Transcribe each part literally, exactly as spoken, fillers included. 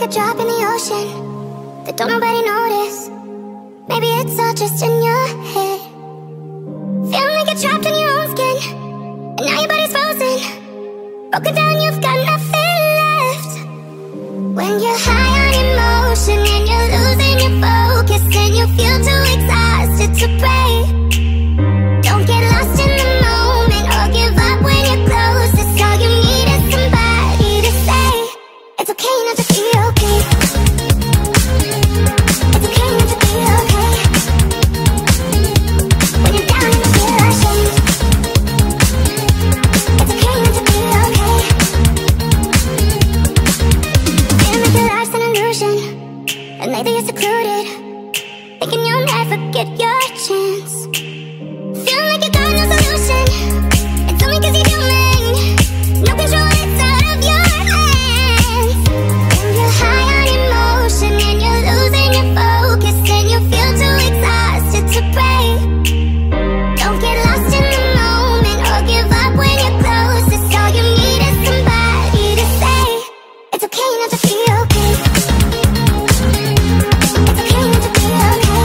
a drop in the ocean that don't nobody notice. Maybe it's all just in your head. Feeling like you're trapped in your own skin, and now your body's frozen. Broken down, you've got nothing left. When you're high on emotion and you're losing your focus, and you feel too exhausted to pray. Don't get lost in the moment or give up when you're closest. All you need is somebody to say it's okay not to be okay. It's okay not to be okay. When you're down and you feel ashamed, it's okay not to be okay. Feeling like your life's an illusion, and lately you're secluded, thinking you'll never get your chance. Feeling like you got no solution, it's only cause you're human. No control, it's out of your hands. When you're high on emotion and you're losing your focus, and you feel too exhausted to pray. Don't get lost in the moment or give up when you're closest. All you need is somebody to say it's okay not to be okay. It's okay not to be okay.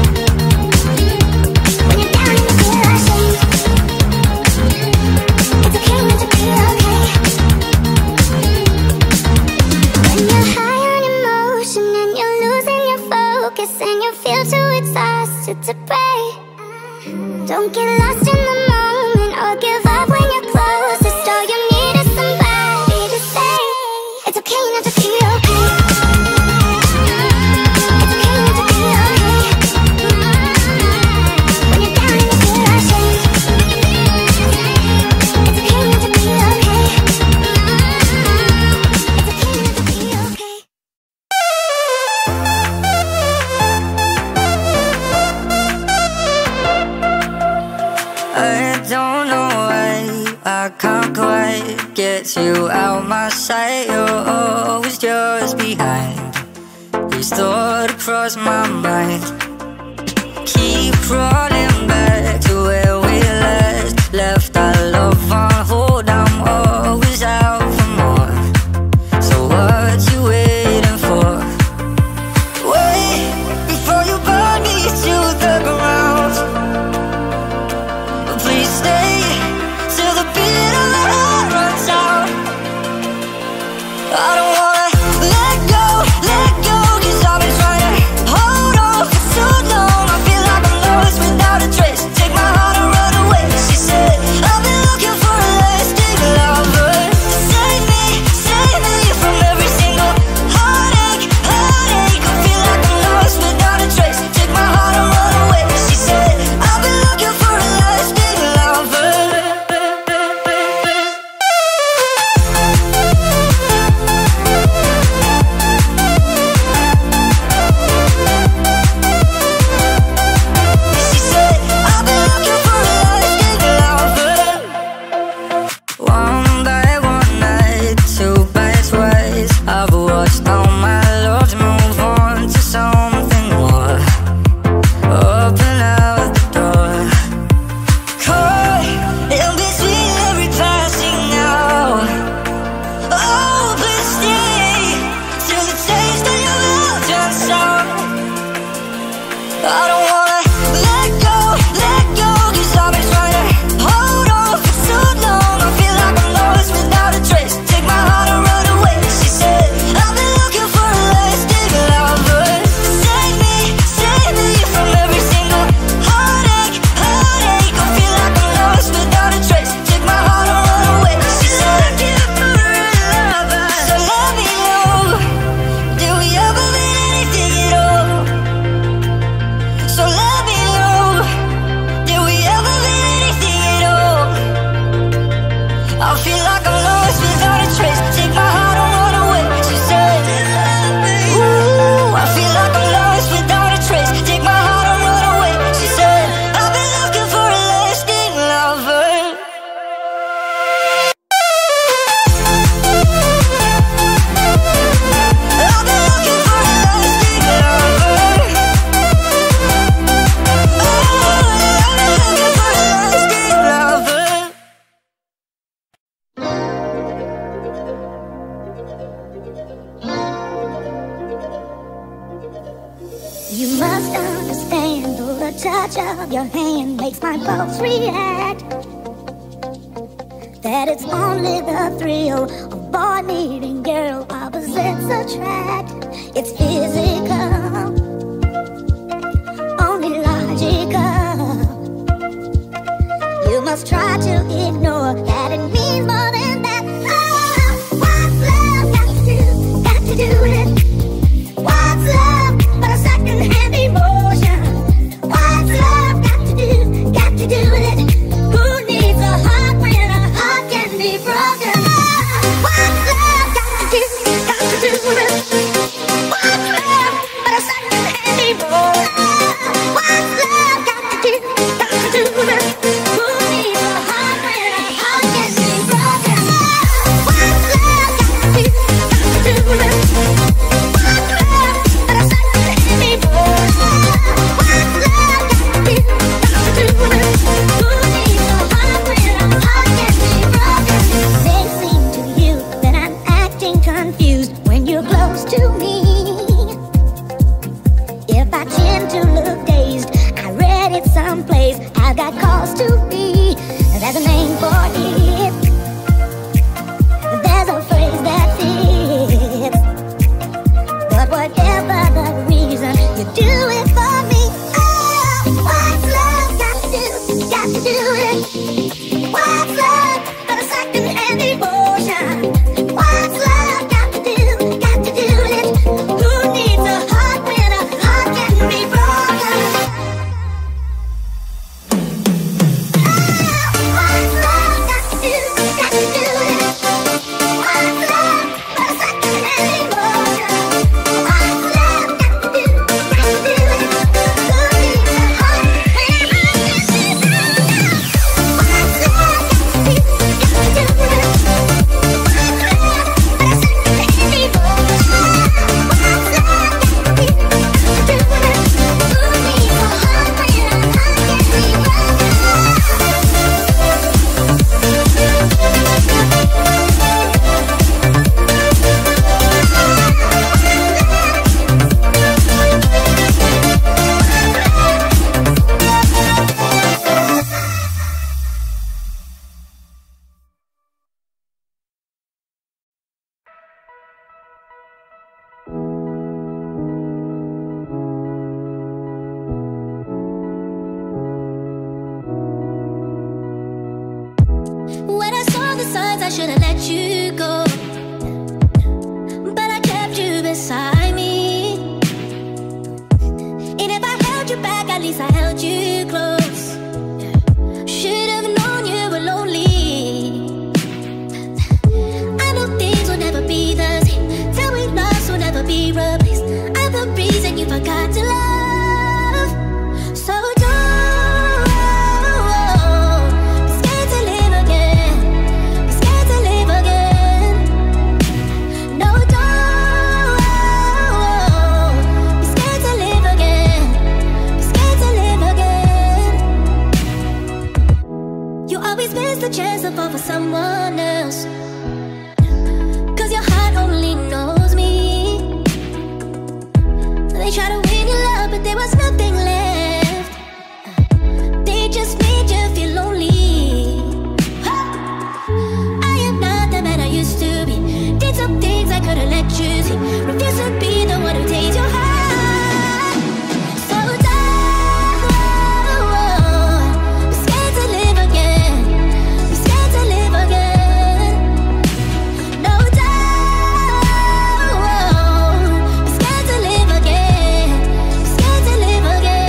When you're down and you feel ashamed, it's okay not to be okay. When you're high on emotion and you're losing your focus, and you feel too exhausted to pray. Don't get lost in the moment or give up when you're closest. All you need is somebody to say it's okay not to be okay. It's okay not to be okay. When you're down and you feel ashamed, it's okay not to be okay. It's okay not to be okay. I don't know why I can't quite get you out my sight. You're always just behind. Each thought across my mind. Keep crawling back to where we last left our love on hold. I'm always out for more. So what you waiting for? Wait before you burn me to the ground. Please stay till the beat of my heart runs out. I don't wanna let go, let go, cause I've been trying to hold on for too long. I feel like I'm lost without a trace. Take my heart and run away. She said, I've been looking for a lasting lover. Save me, save me from every single heartache, heartache. I feel like I'm lost without a trace. Take my heart and run away. She said, I've been looking for a lasting lover. You must understand, though the touch of your hand makes my pulse react, that it's only the thrill of boy meeting girl, opposites attract. It's physical, only logical. You must try to ignore that it means more than that. Oh, what's love got to do, got to do with it? What's love but a second-hand emotion? What's love got to do, got to do with it? Who needs a heart when a heart can be broken? Oh, what's love got to do, got to do with it? What's love but a second-hand emotion? What's love got to do, got to do with it? Who needs a heart when a heart can be broken? Oh, what's love got to do, got to do with it? To me, if I tend to look dazed, I read it someplace. I've got cause to be. There's a name for it. There's a phrase that fits. But whatever the reason, you do it for me. Oh, what's love got to do? Got to do it. What's love but a second-hand emotion? What's love got to do? Got to do it. Who needs a heart when a heart can be broken? Oh, what's love got to do? Got to do it. What's love but a second-hand emotion? What's love got to do? Got to do it. Who needs a heart when a heart can be broken? What's love got to do? Got to do it. What's love but a second-hand emotion? What's love got to do? Got to do it. Who needs a heart when a heart can be broken? When I saw the signs, I should have let you go, but I kept you beside me. And if I held you back, at least I held you close. Should have known you were lonely. I know things will never be the same. Tell me loves will never be replaced. I'm the reason you forgot to love. So don't be scared to live again. Be scared to live again. No, don't be scared to live again. Be scared to live again. You always miss the chance to fall for someone else, 'cause your heart only knows me. They try to win your love, but there was nothing left. They just made you feel lonely. I am not the man I used to be. Did some things I could've let you see. Refuse to be the one who takes your heart. So don't be scared to live again. Be scared to live again. No, don't be scared to live again. Be scared to live again.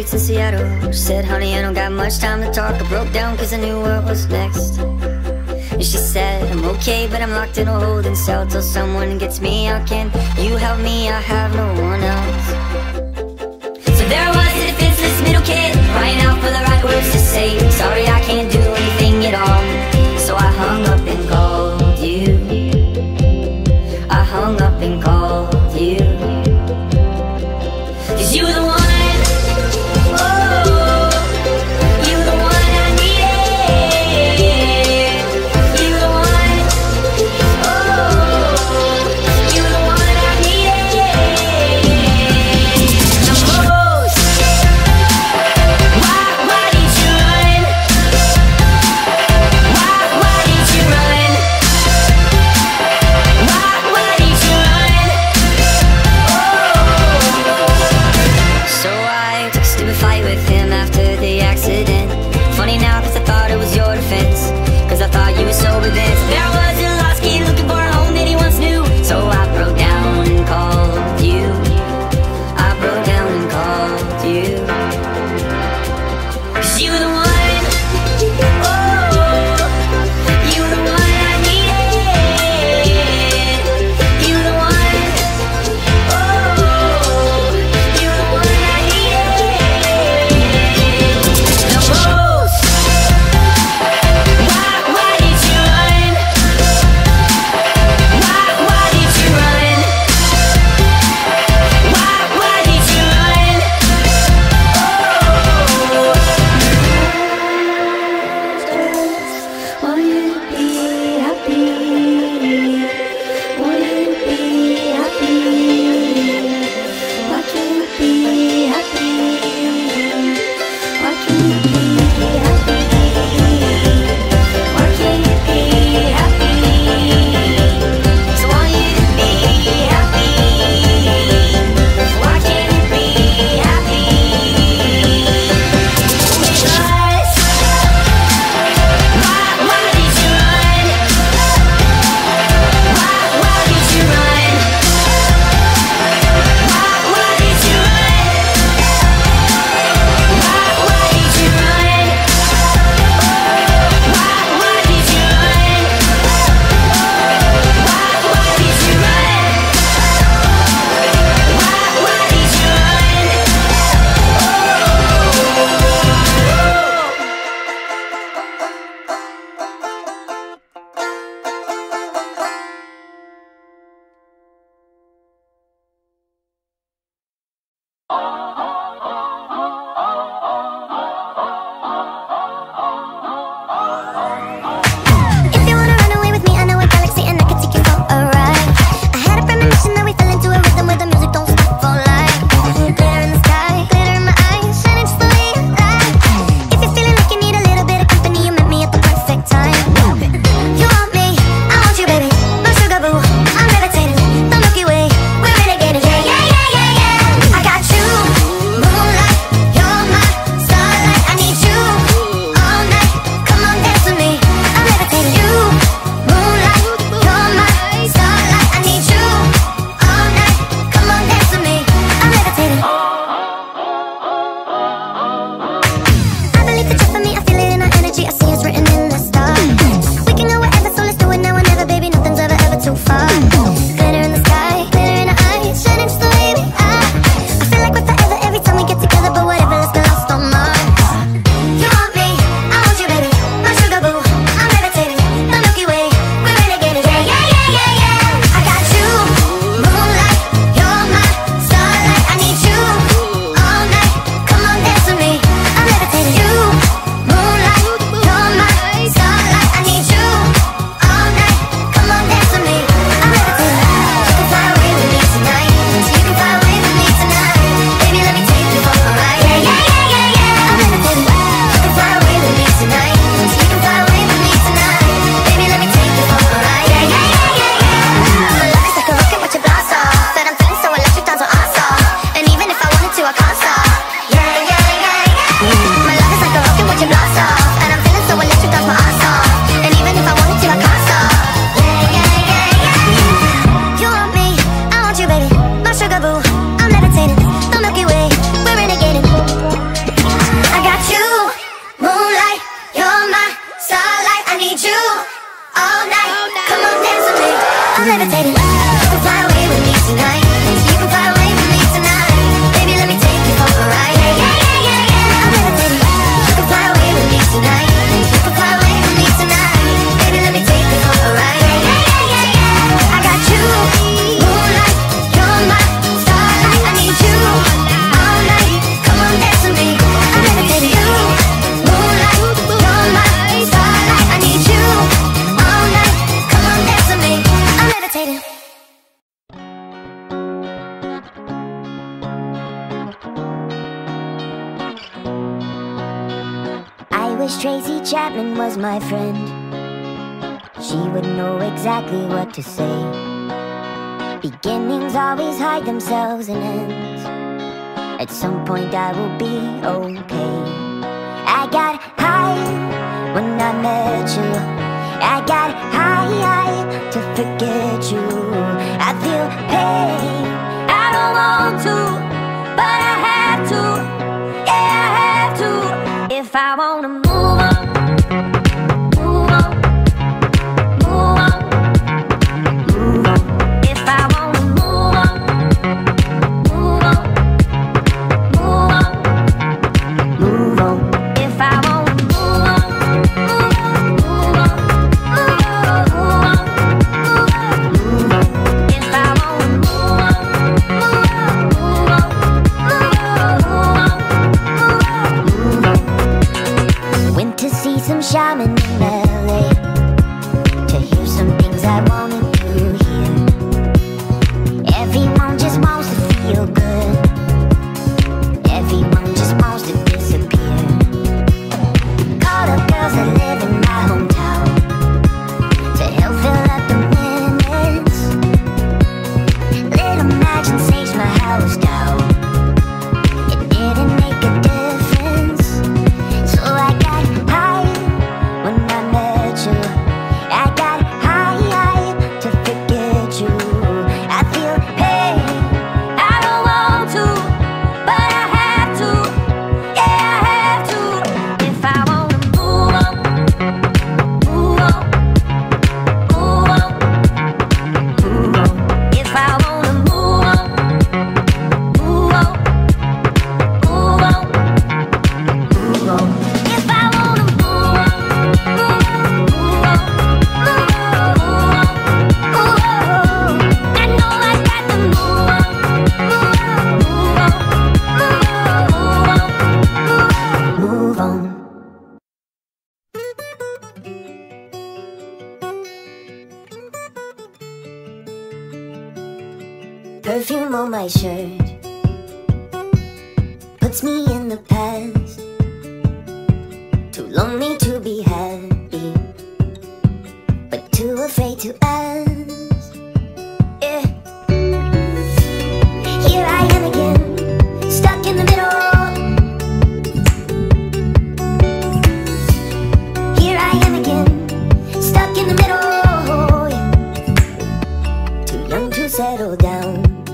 nights in Seattle. She said, honey, I don't got much time to talk. I broke down cause I knew what was next. And she said, I'm okay, but I'm locked in a holding cell till someone gets me out. Can you help me? I have no one else. So there I was, a defenseless middle kid, crying out for the right words to say. Sorry, I can't do anything at all. So I hung up and called you. I hung up and called you. Cause you were the one. levitating. You can fly away with me tonight. You can fly away with me tonight. Baby, let me take you for a ride. Yeah, yeah, yeah, yeah, yeah. I'm levitating. You can fly away with me tonight. You can fly away with me tonight. Baby, let me take you for a ride. Yeah, yeah, yeah, yeah, yeah. I got you, moonlight. You're my starlight. I need you all night. Come on, dance with me. I'm levitating. You, moonlight. You're my starlight. I need you all night. Come on, dance with me. I'm levitating. I wish Tracy Chapman was my friend. She would know exactly what to say. Beginnings always hide themselves in ends. At some point I will be okay. I got high when I met you. I got high to forget you. I feel pain, I don't want to, but I have to. Yeah, I have to. If I wanna move on, move on, move on, move on. If I wanna move on, move on, move on, move on. If I wanna move on, move on, move on, move on. If I wanna move on, move on, move on, move on. Went to see some shaman in L A to hear some things I wanted to hear. Everyone just wants to feel good. Everyone just wants to disappear. Called up girls that live in my hometown to help fill up the minutes. Little magic saves my house down. It didn't make a difference. So I got high when I met you. I got high to forget you. I feel pain, I don't want to, but I have to. Yeah, I have to. If I wanna move on, move on, move on, move on. If I wanna move on, move on, move on, move on. If I wanna move on, move on, move on, move on, move on. I know I got to move on, move on, move on, move on, move on. Perfume on my shirt puts me in the past. Too lonely to be happy, but too afraid to ask. Yeah. Here I am again, stuck in the middle. Here I am again, stuck in the middle. Yeah. Too young to settle down,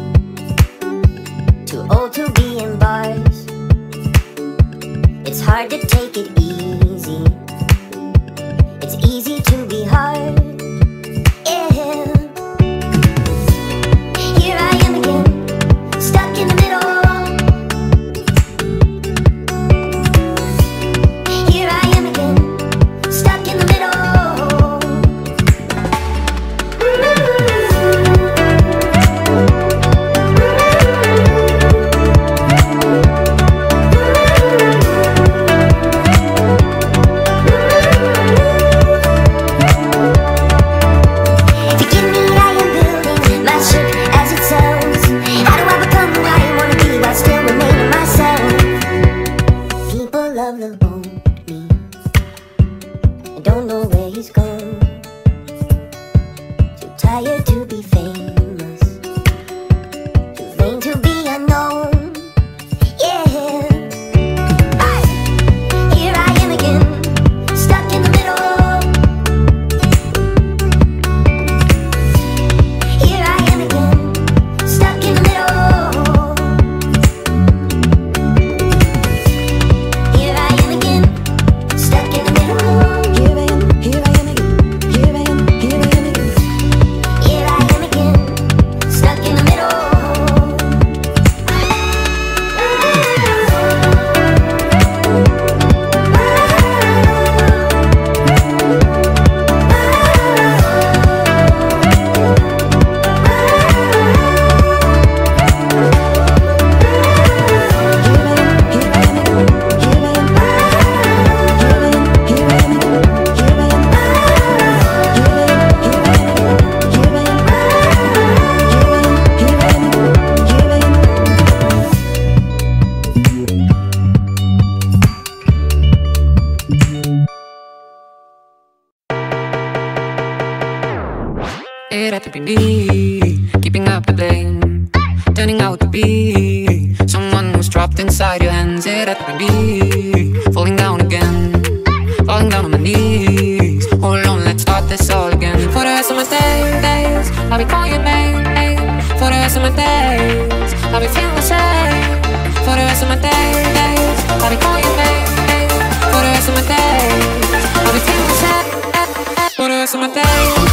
too old to be in bars. It's hard to take it easy. It's easy to be hard. Yeah. Here I am again, stuck in the middle. Here I am again, stuck in the middle. Here I It had to be me, keeping up the blame, turning out to be someone who's trapped inside your hands. It had to be me, falling down again, falling down on my knees. Hold on, let's start this all again. For the rest of my days, I'll be calling your name. For the rest of my days, I'll be feeling the same. For the rest of my days, I'll be calling your name. For the rest of my days, I'll be feeling the same. For the rest of my days.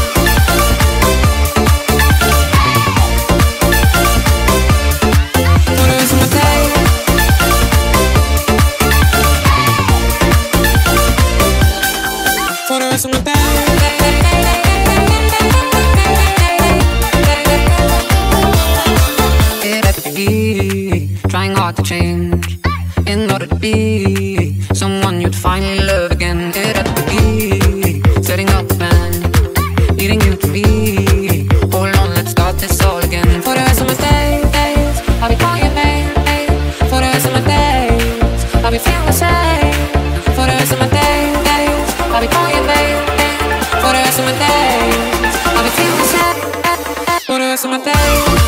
Trying hard to change in order to be someone you'd finally love again. It had to be setting up a plan, needing you to be. Hold on, let's start this all again. For the rest of my days, I'll be calling your name. For the rest of my days, I'll be feeling the same. For the rest of my days, I'll be calling your name. For the rest of my days, I'll be feeling the same. For the rest of my days.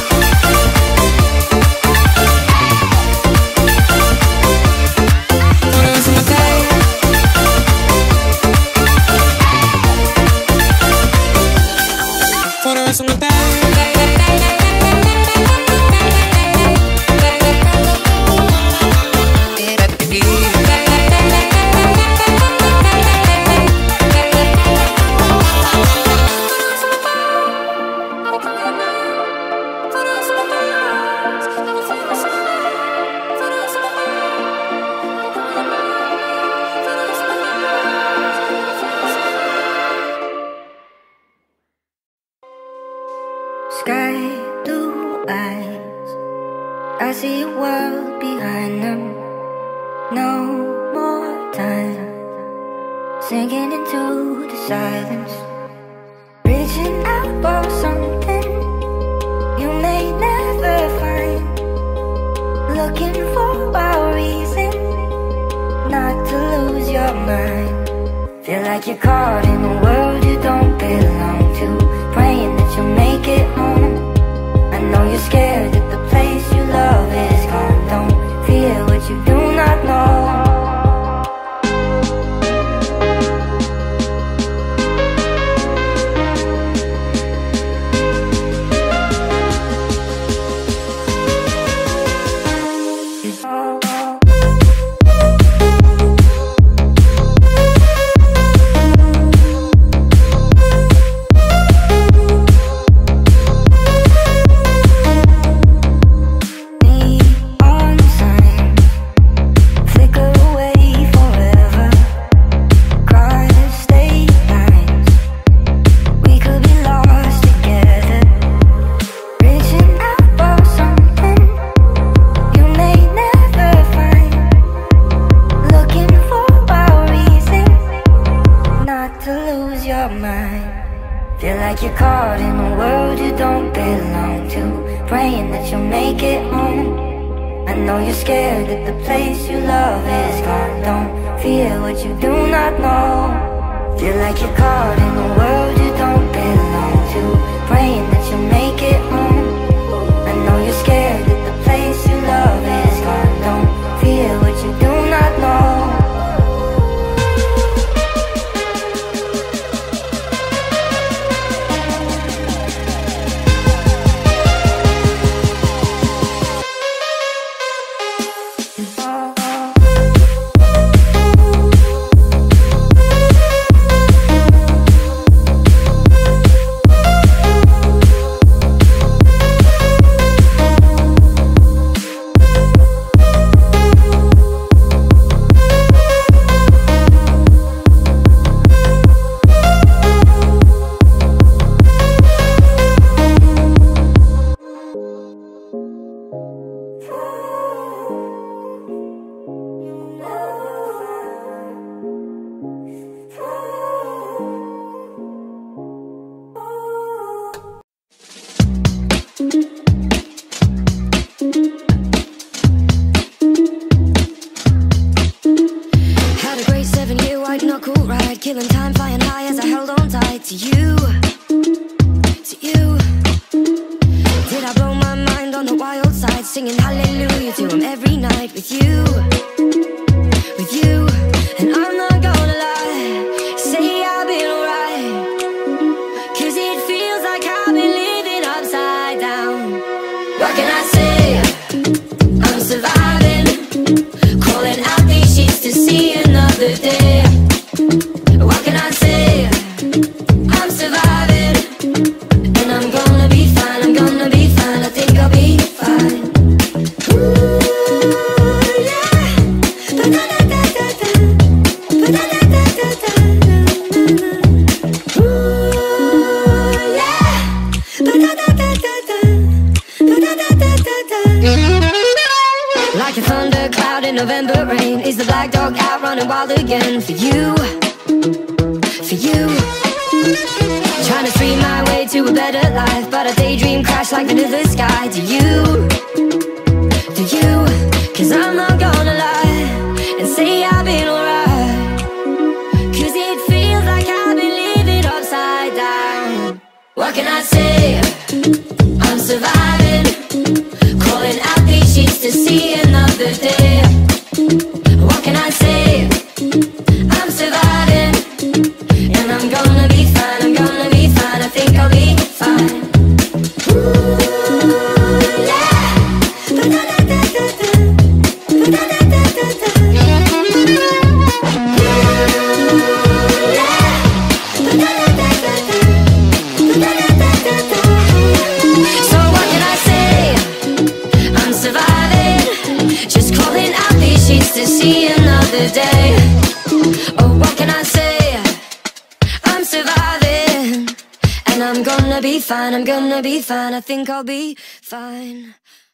Sky blue eyes, I see a world behind them. No more time, sinking into the silence, reaching out for something you may never find, looking for a reason not to lose your mind. Feel like you're caught in a world you don't belong to, praying that you'll make it home. I know you're scared that the place you love is gone. Don't fear what you do not know. Feel like you're caught in a world you don't belong to, praying that you'll make it home. I know you're scared that the place you love is gone. Don't fear what you do not know. Feel like you're caught in a world you don't belong to, praying that you'll make it home. I know you're scared that the place you love is gone. Don't fear what you do not know. Killing time, flying high as I held on tight to you. to you. Did I blow my mind on the wild side, singing hallelujah to him every night with you, with you. And I'm not gonna lie, say I've been alright, cause it feels like I've been living upside down. What can I say? I'm surviving, crawling out these sheets to see another day. What can I say? I'm surviving, and I'm gonna be fine, I'm gonna be fine, I think I'll be fine. Ooh, yeah. Ba-da-da-da-da-da. Ba-da-da-da-da-da. Ooh, yeah. Ba-da-da-da-da-da. Ba-da-da-da-da-da. Like a thundercloud in November rain, is the black dog out running wild again for you, for you. Trying to stream my way to a better life, but a daydream crash like into the sky. To you, to you, cause I'm not gonna lie and say I've been alright, cause it feels like I've been living upside down. What can I say? I'm surviving, crawling out these sheets to see another day. What can I say? I'm surviving, and I'm gonna be fine, I'm gonna be fine, I think I'll be fine. Ooh, yeah. Ba-da-da-da-da-da. Ba-da-da-da-da-da. Ooh, yeah. Ba-da-da-da-da-da. Ba-da-da-da-da-da. So what can I say? I'm surviving, just crawling out these sheets to see another day. Oh, what can I say? I'm surviving, and I'm gonna be fine, I'm gonna be fine, I think I'll be fine.